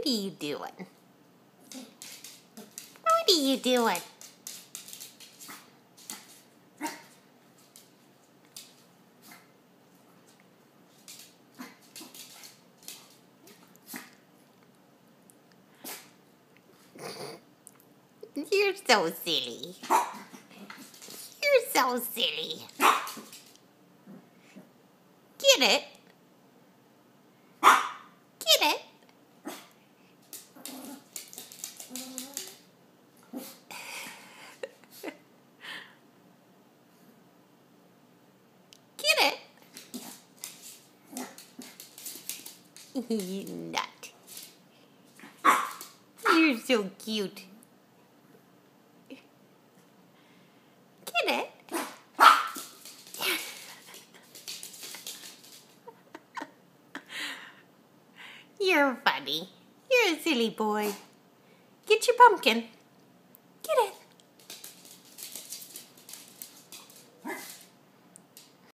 are you doing? What are you doing? You're so silly. You're so silly. Get it? Get it? Get it? You nut. You're so cute. Get it? You're funny. You're a silly boy. Get your pumpkin. Get it.